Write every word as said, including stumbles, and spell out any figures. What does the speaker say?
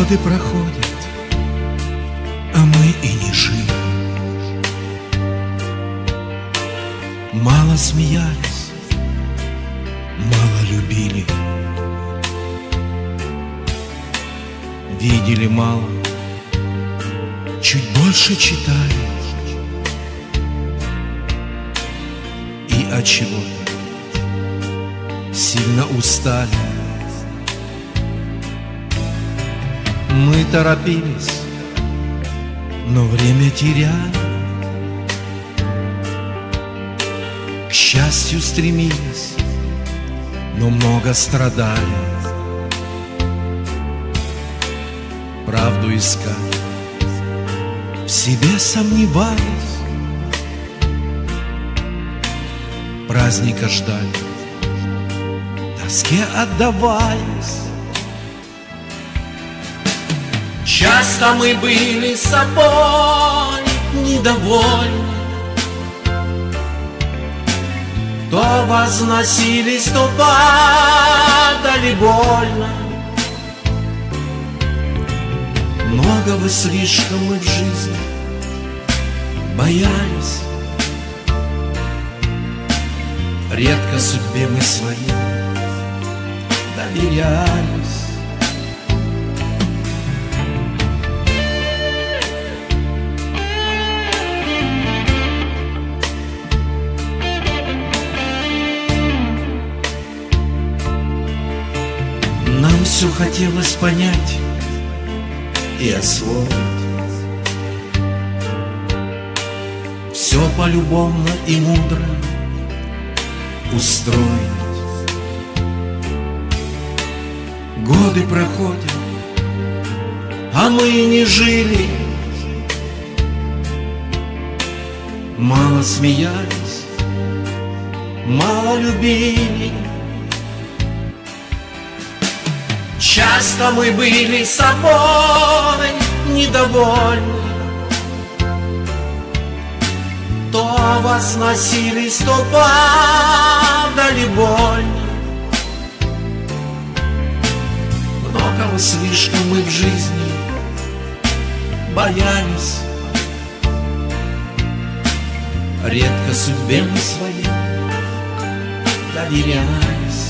Годы проходят, а мы и не жили. Мало смеялись, мало любили. Видели мало, чуть больше читали. И от чего-то сильно устали. Мы торопились, но время теряли. К счастью стремились, но много страдали. Правду искали, в себе сомневались. Праздника ждали, тоске отдавались. Часто мы были собой недовольны, то возносились, то падали больно. Многого слишком мы в жизни боялись. Редко судьбе мы своей доверялись. Нам все хотелось понять и освоить, все полюбовно и мудро устроить. Годы проходят, а мы не жили. Мало смеялись, мало любили. Часто мы были собой недовольны, то возносились, то падали больно. Многого слишком мы в жизни боялись. Редко судьбе мы своей доверялись.